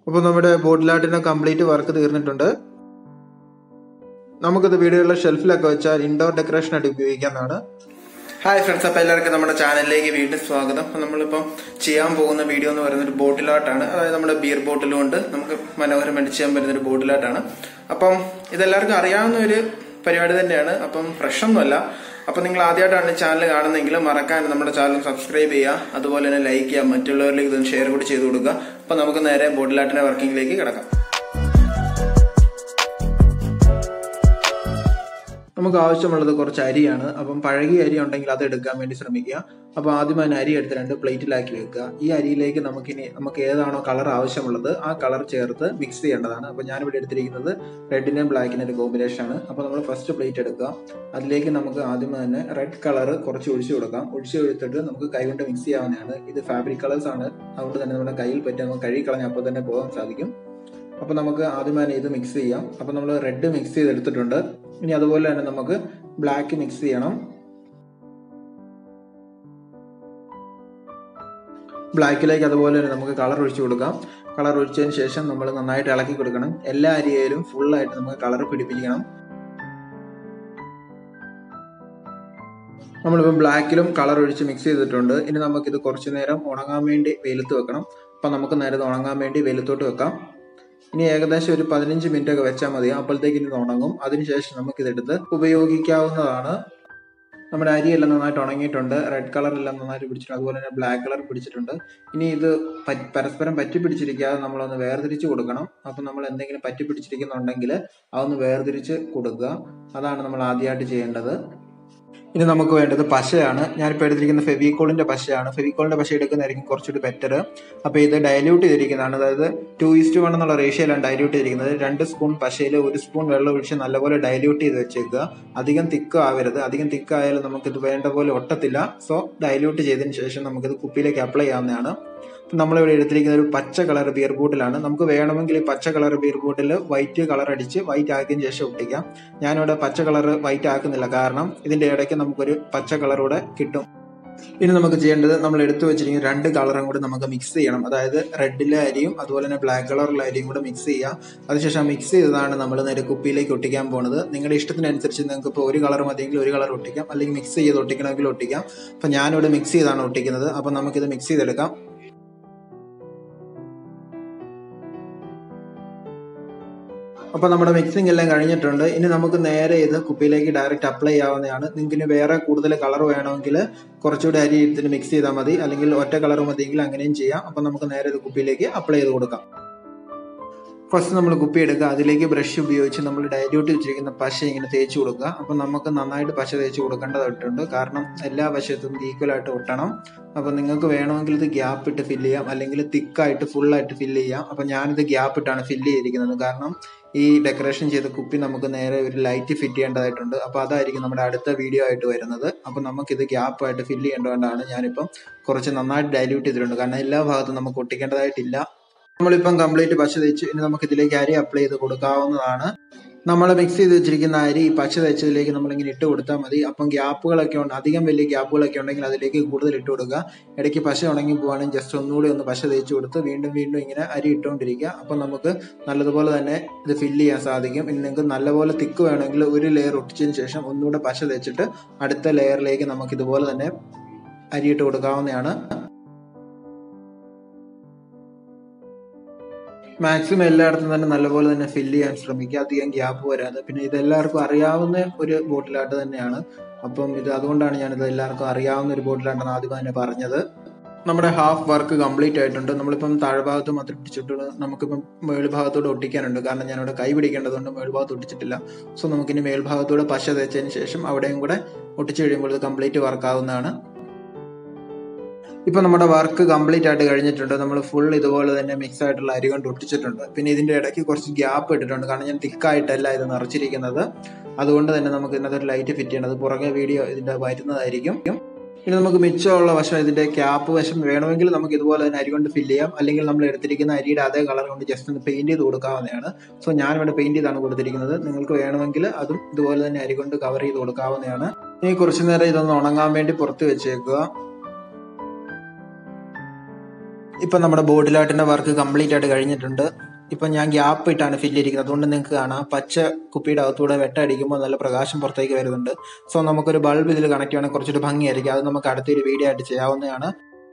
അപ്പോൾ നമ്മുടെ ബോട്ടിൽ ആർട്ടിന്റെ complete work തീർന്നിട്ടുണ്ട്. നമുക്കിത് വീടുകളിലെ ഷെൽഫിലൊക്കെ വെച്ചാൽ ഇൻഡോർ ഡെക്കറേഷൻ ആയിട്ട് ഉപയോഗിക്കാവുന്നതാണ്. ഹായ് ഫ്രണ്ട്സ്, അപ്പോൾ എല്ലാവർക്കും നമ്മുടെ ചാനലിലേക്ക് വീണ്ടും സ്വാഗതം. അപ്പം നമ്മളിപ്പം ചെയ്യാൻ പോകുന്ന വീഡിയോ എന്ന് പറയുന്നത് ഒരു ബോട്ടിൽ ആർട്ടാണ്. അതായത് നമ്മുടെ ബിയർ ബോട്ടിൽ കൊണ്ട് നമുക്ക് മനോഹരമായിട്ട് ചെയ്യാൻ പറ്റുന്ന ഒരു ബോട്ടിൽ ആർട്ടാണ്. അപ്പം ഇതെല്ലാവർക്കും അറിയാവുന്ന ഒരു പരിപാടി തന്നെയാണ്. അപ്പം ഫ്രഷൊന്നുമല്ല. അപ്പം നിങ്ങൾ ആദ്യമായിട്ടാണ് ചാനൽ കാണുന്നതെങ്കിൽ മറക്കാണ്ട് നമ്മുടെ ചാനൽ സബ്സ്ക്രൈബ് ചെയ്യുക, അതുപോലെ തന്നെ ലൈക്ക് ചെയ്യുക, മറ്റുള്ളവരിലേക്ക് ഇതൊന്ന് ഷെയർ കൂടി ചെയ്ത് കൊടുക്കുക. അപ്പം നമുക്ക് നേരെ ബോട്ടിൽ ആർട്ടിന്റെ വർക്കിംഗിലേക്ക് കിടക്കാം. നമുക്ക് ആവശ്യമുള്ളത് കുറച്ച് അരിയാണ്. അപ്പം പഴകിയ അരി ഉണ്ടെങ്കിൽ അത് എടുക്കാൻ വേണ്ടി ശ്രമിക്കുക. അപ്പോൾ ആദ്യം അതിന് അരി എടുത്ത് 2 പ്ലേറ്റിലാക്കി വെക്കുക. ഈ അരിയിലേക്ക് നമുക്ക് ഏതാണോ കളർ ആവശ്യമുള്ളത് ആ കളർ ചേർത്ത് മിക്സ് ചെയ്യേണ്ടതാണ്. അപ്പോൾ ഞാനിവിടെ എടുത്തിരിക്കുന്നത് റെഡിനും ബ്ലാക്കിനും ഒരു കോമ്പിനേഷനാണ്. അപ്പോൾ നമ്മൾ ഫസ്റ്റ് പ്ലേറ്റ് എടുക്കുക. അതിലേക്ക് നമുക്ക് ആദ്യം തന്നെ റെഡ് കളർ കുറച്ച് ഒഴിച്ചു കൊടുക്കാം. ഒഴിച്ചു കൊടുത്തിട്ട് നമുക്ക് കൈകൊണ്ട് മിക്സ് ചെയ്യാവുന്നതാണ്. ഇത് ഫാബ്രിക് കളേഴ്സ് ആണ്, അതുകൊണ്ട് തന്നെ നമ്മുടെ കയ്യിൽ പറ്റി നമുക്ക് കഴുകി കളഞ്ഞ് അപ്പോൾ തന്നെ പോകാൻ സാധിക്കും. അപ്പോൾ നമുക്ക് ആദ്യം തന്നെ ഇത് മിക്സ് ചെയ്യാം. അപ്പോൾ നമ്മൾ റെഡ് മിക്സ് ചെയ്തെടുത്തിട്ടുണ്ട്. ഇനി അതുപോലെ തന്നെ നമുക്ക് ബ്ലാക്ക് മിക്സ് ചെയ്യണം. ബ്ലാക്കിലേക്ക് അതുപോലെ തന്നെ നമുക്ക് കളർ ഒഴിച്ചു കൊടുക്കാം. കളർ ഒഴിച്ചതിന് ശേഷം നമ്മൾ നന്നായിട്ട് ഇളക്കി കൊടുക്കണം. എല്ലാ അരിയയിലും ഫുള്ളായിട്ട് നമുക്ക് കളർ പിടിപ്പിക്കണം. നമ്മളിപ്പോൾ ബ്ലാക്കിലും കളർ ഒഴിച്ച് മിക്സ് ചെയ്തിട്ടുണ്ട്. ഇനി നമുക്കിത് കുറച്ച് നേരം ഉണങ്ങാൻ വേണ്ടി വെയിലത്ത് വെക്കണം. അപ്പം നമുക്ക് നേരെ ഉണങ്ങാൻ വേണ്ടി വെയിലത്തോട്ട് വെക്കാം. ഇനി ഏകദേശം ഒരു 15 മിനിറ്റ് ഒക്കെ വെച്ചാൽ മതി. അപ്പോഴത്തേക്ക് ഇത് ഉണങ്ങും. അതിനുശേഷം നമുക്കിതെടുത്ത് ഉപയോഗിക്കാവുന്നതാണ്. നമ്മുടെ അരിയെല്ലാം നന്നായിട്ട് ഉണങ്ങിയിട്ടുണ്ട്. റെഡ് കളറെല്ലാം നന്നായിട്ട് പിടിച്ചിട്ടുണ്ട്, അതുപോലെ തന്നെ ബ്ലാക്ക് കളർ പിടിച്ചിട്ടുണ്ട്. ഇനി ഇത് പരസ്പരം പറ്റി പിടിച്ചിരിക്കാതെ നമ്മളൊന്ന് വേർതിരിച്ച് കൊടുക്കണം. അപ്പം നമ്മൾ എന്തെങ്കിലും പറ്റി പിടിച്ചിരിക്കുന്നുണ്ടെങ്കിൽ അതൊന്ന് വേർതിരിച്ച് കൊടുക്കുക. അതാണ് നമ്മൾ ആദ്യമായിട്ട് ചെയ്യേണ്ടത്. ഇനി നമുക്ക് വേണ്ടത് പശയാണ്. ഞാനിപ്പോൾ എടുത്തിരിക്കുന്ന ഫെവിക്കോളിന്റെ പശയാണ്. ഫെവിക്കോളിന്റെ പശ എടുക്കുന്നതായിരിക്കും കുറച്ചുകൂടി ബെറ്റർ. അപ്പോൾ ഇത് ഡയല്യൂട്ട് ചെയ്തിരിക്കുന്നതാണ്. അതായത് 2:1 എന്നുള്ള റേഷ്യോയിലാണ് ഡയല്യൂട്ട് ചെയ്തിരിക്കുന്നത്. 2 സ്പൂൺ പശയിൽ 1 സ്പൂൺ വെള്ളം ഒഴിച്ച് നല്ലപോലെ ഡയല്യൂട്ട് ചെയ്ത് വെച്ചേക്കുക. അധികം തിക്ക് ആവരുത്. അധികം തിക്ക് ആയാലും നമുക്കിത് വേണ്ട പോലെ ഒട്ടത്തില്ല. സോ ഡയല്യൂട്ട് ചെയ്തതിന് ശേഷം നമുക്കിത് കുപ്പിയിലേക്ക് അപ്ലൈ ചെയ്യാവുന്നതാണ്. നമ്മളിവിടെ എടുത്തിരിക്കുന്ന ഒരു പച്ച കളർ ബിയർ ബോട്ടിലാണ്. നമുക്ക് വേണമെങ്കിൽ ഈ പച്ച colour beer bottle white colour അടിച്ച് വൈറ്റ് ആക്കിയതിന് ശേഷം ഒട്ടിക്കാം. ഞാനിവിടെ പച്ച കളർ വൈറ്റ് ആക്കുന്നില്ല, കാരണം ഇതിന്റെ ഇടയ്ക്ക് നമുക്കൊരു പച്ച കളർ കൂടെ കിട്ടും. ഇനി നമുക്ക് ചെയ്യേണ്ടത്, നമ്മൾ എടുത്തു വെച്ചിരിക്കുന്ന 2 കളറും കൂടി നമുക്ക് മിക്സ് ചെയ്യണം. അതായത് റെഡിലെ അരിയും അതുപോലെ തന്നെ ബ്ലാക്ക് കളറിലെ അരിയും കൂടെ മിക്സ് ചെയ്യുക. അതിനുശേഷം മിക്സ് ചെയ്തതാണ് നമ്മൾ നേരെ കുപ്പിയിലേക്ക് ഒട്ടിക്കാൻ പോകുന്നത്. നിങ്ങളുടെ ഇഷ്ടത്തിനനുസരിച്ച് നിങ്ങൾക്ക് ഇപ്പോൾ ഒരു കളർ മതിയെങ്കിൽ ഒരു കളർ ഒട്ടിക്കാം, അല്ലെങ്കിൽ മിക്സ് ചെയ്ത് ഒട്ടിക്കണമെങ്കിൽ ഒട്ടിക്കാം. അപ്പം ഞാനിവിടെ മിക്സ് ചെയ്താണ് ഒട്ടിക്കുന്നത്. അപ്പം നമുക്കിത് മിക്സ് ചെയ്തെടുക്കാം. അപ്പോൾ നമ്മുടെ മിക്സിംഗ് എല്ലാം കഴിഞ്ഞിട്ടുണ്ട്. ഇനി നമുക്ക് നേരെ ഇത് കുപ്പിയിലേക്ക് ഡയറക്റ്റ് അപ്ലൈ ചെയ്യാവുന്നതാണ്. നിങ്ങൾക്ക് വേറെ കൂടുതൽ കളർ വേണമെങ്കിൽ കുറച്ചുകൂടി അരി ഇതിന് മിക്സ് ചെയ്താൽ മതി, അല്ലെങ്കിൽ ഒറ്റ കളർ മതിയെങ്കിൽ അങ്ങനെയും ചെയ്യാം. അപ്പം നമുക്ക് നേരെ ഇത് കുപ്പിയിലേക്ക് അപ്ലൈ ചെയ്ത് കൊടുക്കാം. ഫസ്റ്റ് നമ്മൾ കുപ്പി എടുക്കുക. അതിലേക്ക് ബ്രഷ് ഉപയോഗിച്ച് നമ്മൾ ഡയല്യൂട്ട് വെച്ചിരിക്കുന്ന പശ ഇങ്ങനെ തേച്ച് കൊടുക്കുക. അപ്പം നമുക്ക് നന്നായിട്ട് പശ തേച്ച് കൊടുക്കേണ്ടതായിട്ടുണ്ട്, കാരണം എല്ലാ വശത്തും ഈക്വലായിട്ട് ഒട്ടണം. അപ്പം നിങ്ങൾക്ക് വേണമെങ്കിൽ ഇത് ഗ്യാപ്പ് ഇട്ട് ഫില്ല് ചെയ്യാം, അല്ലെങ്കിൽ തിക്കായിട്ട് ഫുള്ളായിട്ട് ഫില്ല് ചെയ്യാം. അപ്പം ഞാനിത് ഗ്യാപ്പ് ഇട്ടാണ് ഫില്ല് ചെയ്തിരിക്കുന്നത്, കാരണം ഈ ഡെക്കറേഷൻ ചെയ്ത കുപ്പി നമുക്ക് നേരെ ഒരു ലൈറ്റ് ഫിറ്റ് ചെയ്യേണ്ടതായിട്ടുണ്ട്. അപ്പോൾ അതായിരിക്കും നമ്മുടെ അടുത്ത വീഡിയോ ആയിട്ട് വരുന്നത്. അപ്പം നമുക്കിത് ഗ്യാപ്പായിട്ട് ഫില്ല് ചെയ്യേണ്ടതുകൊണ്ടാണ് ഞാനിപ്പം കുറച്ച് നന്നായിട്ട് ഡയല്യൂട്ട് ചെയ്തിട്ടുണ്ട്, കാരണം എല്ലാ ഭാഗത്തും നമുക്ക് ഒട്ടിക്കേണ്ടതായിട്ടില്ല. നമ്മളിപ്പം കംപ്ലീറ്റ് പശ തേച്ച് ഇനി നമുക്ക് ഇതിലേക്ക് അരി അപ്ലൈ ചെയ്ത് കൊടുക്കാവുന്നതാണ്. നമ്മൾ മിക്സ് ചെയ്ത് വെച്ചിരിക്കുന്ന അരി പശ തേച്ചതിലേക്ക് നമ്മളിങ്ങനെ ഇട്ട് കൊടുത്താൽ മതി. അപ്പം ഗ്യാപ്പുകളൊക്കെ ഉണ്ട്, അധികം വലിയ ഗ്യാപ്പുകളൊക്കെ ഉണ്ടെങ്കിൽ അതിലേക്ക് കൂടുതൽ ഇട്ട് കൊടുക്കുക. ഇടയ്ക്ക് പശ ഉണങ്ങി പോവുകയാണെങ്കിൽ ജസ്റ്റ് ഒന്നുകൂടി ഒന്ന് പശ തേച്ച് കൊടുത്ത് വീണ്ടും വീണ്ടും ഇങ്ങനെ അരി ഇട്ടുകൊണ്ടിരിക്കുക. അപ്പം നമുക്ക് നല്ലതുപോലെ തന്നെ ഇത് ഫില്ല് ചെയ്യാൻ സാധിക്കും. ഇനി നിങ്ങൾക്ക് നല്ലപോലെ തിക്ക് വേണമെങ്കിൽ ഒരു ലെയർ ഒട്ടിച്ചതിന് ശേഷം ഒന്നുകൂടെ പശ തേച്ചിട്ട് അടുത്ത ലെയറിലേക്ക് നമുക്ക് ഇതുപോലെ തന്നെ അരിയിട്ട് കൊടുക്കാവുന്നതാണ്. മാക്സിമം എല്ലായിടത്തും തന്നെ നല്ലപോലെ തന്നെ ഫില്ല് ചെയ്യാൻ ശ്രമിക്കുക, അധികം ഗ്യാപ്പ് വരാതെ. പിന്നെ ഇത് എല്ലാവർക്കും അറിയാവുന്ന ഒരു ബോട്ടിലാട്ട് തന്നെയാണ്. അപ്പം അതുകൊണ്ടാണ് ഞാനിത് എല്ലാവർക്കും അറിയാവുന്ന ഒരു ബോട്ടിലാട്ടെന്ന് ആദ്യം തന്നെ പറഞ്ഞത്. നമ്മുടെ ഹാഫ് വർക്ക് കംപ്ലീറ്റ് ആയിട്ടുണ്ട്. നമ്മളിപ്പം താഴ്ഭാഗത്ത് മാത്രം പിടിച്ചിട്ട് നമുക്കിപ്പം മേൽഭാഗത്തോടെ ഒട്ടിക്കാനുണ്ട്, കാരണം ഞാനിവിടെ കൈ പിടിക്കേണ്ടതുകൊണ്ട് മേൽഭാഗത്ത് ഒട്ടിച്ചിട്ടില്ല. സോ നമുക്കിനി മേൽഭാഗത്തോടെ പശ തേച്ചതിന് ശേഷം അവിടെയും കൂടെ ഒട്ടിച്ചു കഴിയുമ്പോൾ ഇത് കംപ്ലീറ്റ് വർക്കാവുന്നതാണ്. ഇപ്പൊ നമ്മുടെ വർക്ക് കംപ്ലീറ്റ് ആയിട്ട് കഴിഞ്ഞിട്ടുണ്ട്. നമ്മൾ ഫുൾ ഇതുപോലെ തന്നെ മിക്സ് ആയിട്ടുള്ള അരി കൊണ്ട് ഒട്ടിച്ചിട്ടുണ്ട്. പിന്നെ ഇതിന്റെ ഇടയ്ക്ക് കുറച്ച് ഗ്യാപ്പ് ഇട്ടിട്ടുണ്ട്, കാരണം ഞാൻ തിക്കായിട്ടല്ല ഇത് നിറച്ചിരിക്കുന്നത്. അതുകൊണ്ട് തന്നെ നമുക്ക് ഇതിനകത്ത് ഒരു ലൈറ്റ് ഫിറ്റ് ചെയ്യണം. അത് പുറകെ വീഡിയോ ഇതിന്റെ വരുന്നതായിരിക്കും. ഇനി നമുക്ക് മിച്ചമുള്ള വശം, ഇതിന്റെ ക്യാപ്പ് വശം വേണമെങ്കിൽ നമുക്ക് ഇതുപോലെ തന്നെ അരി കൊണ്ട് ഫില്ല് ചെയ്യാം, അല്ലെങ്കിൽ നമ്മൾ എടുത്തിരിക്കുന്ന അരിയുടെ അതേ കളർ കൊണ്ട് ജസ്റ്റ് ഒന്ന് പെയിന്റ് ചെയ്ത് കൊടുക്കാവുന്നതാണ്. സോ ഞാനിവിടെ പെയിന്റ് ചെയ്താണ് കൊടുത്തിരിക്കുന്നത്. നിങ്ങൾക്ക് വേണമെങ്കിൽ അതും ഇതുപോലെ തന്നെ അരി കൊണ്ട് കവർ ചെയ്ത് കൊടുക്കാവുന്നതാണ്. ഇനി കുറച്ചു നേരം ഇതൊന്ന് ഉണങ്ങാൻ വേണ്ടി പുറത്ത് വെച്ചേക്കുക. ഇപ്പം നമ്മുടെ ബോട്ടിൽ ആർട്ടിൻ്റെ വർക്ക് കംപ്ലീറ്റ് ആയിട്ട് കഴിഞ്ഞിട്ടുണ്ട്. ഇപ്പം ഞാൻ ഗ്യാപ്പ് ഇട്ടാണ് ഫില്ല് ചെയ്തിരിക്കുന്നത്. അതുകൊണ്ട് നിങ്ങൾക്ക് കാണാം പച്ച കുപ്പിയുടെ അകത്തൂടെ വെട്ടടിക്കുമ്പോൾ നല്ല പ്രകാശം പുറത്തേക്ക് വരുന്നുണ്ട്. സോ നമുക്കൊരു ബൾബ് ഇതിൽ കണക്ട് ചെയ്യുകയാണെങ്കിൽ കുറച്ചൊരു ഭംഗിയായിരിക്കും. അത് നമുക്ക് അടുത്തൊരു വീഡിയോ ആയിട്ട് ചെയ്യാവുന്നതാണ്.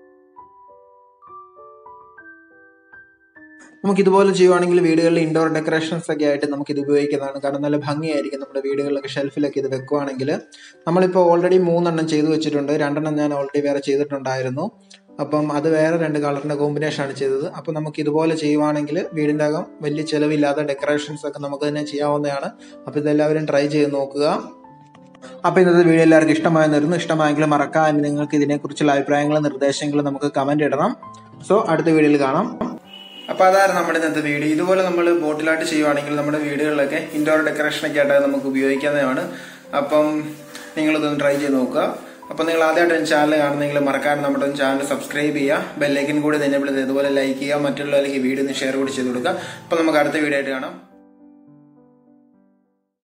നമുക്ക് ഇതുപോലെ ചെയ്യുവാണെങ്കിൽ വീടുകളിൽ ഇൻഡോർ ഡെക്കറേഷൻസ് ഒക്കെ ആയിട്ട് നമുക്ക് ഇത് ഉപയോഗിക്കുന്നതാണ്. കാരണം നല്ല ഭംഗിയായിരിക്കും നമ്മുടെ വീടുകളിലൊക്കെ ഷെൽഫിലൊക്കെ ഇത് വെക്കുവാണെങ്കിൽ. നമ്മളിപ്പോൾ ഓൾറെഡി 3 ചെയ്തു വെച്ചിട്ടുണ്ട്. 2 ഞാൻ ഓൾറെഡി വേറെ ചെയ്തിട്ടുണ്ടായിരുന്നു. അപ്പം അത് വേറെ 2 കളറിൻ്റെ കോമ്പിനേഷനാണ് ചെയ്തത്. അപ്പം നമുക്ക് ഇതുപോലെ ചെയ്യുവാണെങ്കിൽ വീടിൻ്റെ അകം വലിയ ചിലവില്ലാതെ ഡെക്കറേഷൻസ് ഒക്കെ നമുക്ക് തന്നെ ചെയ്യാവുന്നതാണ്. അപ്പോൾ ഇതെല്ലാവരും ട്രൈ ചെയ്ത് നോക്കുക. അപ്പോൾ ഇന്നത്തെ വീഡിയോ എല്ലാവർക്കും ഇഷ്ടമായെന്നിരുന്നു. ഇഷ്ടമായെങ്കിൽ മറക്കാതെ നിങ്ങൾക്ക് ഇതിനെക്കുറിച്ചുള്ള അഭിപ്രായങ്ങളും നിർദ്ദേശങ്ങളും നമുക്ക് കമൻറ്റ് ഇടണം. സോ അടുത്ത വീഡിയോയിൽ കാണാം. അപ്പോൾ അതായിരുന്നു നമ്മുടെ ഇന്നത്തെ വീഡിയോ. ഇതുപോലെ നമ്മൾ ബോട്ടിലായിട്ട് ചെയ്യുവാണെങ്കിൽ നമ്മുടെ വീടുകളിലൊക്കെ ഇൻഡോർ ഡെക്കറേഷനൊക്കെ ആയിട്ട് നമുക്ക് ഉപയോഗിക്കാവുന്നതാണ്. അപ്പം നിങ്ങളിതൊന്ന് ട്രൈ ചെയ്ത് നോക്കുക. അപ്പോൾ നിങ്ങൾ ആദ്യമായിട്ട് ചാനൽ കാണുന്നെങ്കിൽ മറക്കാതെ നമ്മുടെ ചാനൽ സബ്സ്ക്രൈബ് ചെയ്യുക, ബെല്ലൈക്കൻ കൂടി എനേബിൾ ചെയ്ത് ഇതുപോലെ ലൈക്ക് ചെയ്യുക, മറ്റുള്ളവരിലേക്ക് വീഡിയോ ഷെയർ കൂടി ചെയ്ത് കൊടുക്കുക. അപ്പോൾ നമുക്ക് അടുത്ത വീഡിയോ ആയിട്ട് കാണാം.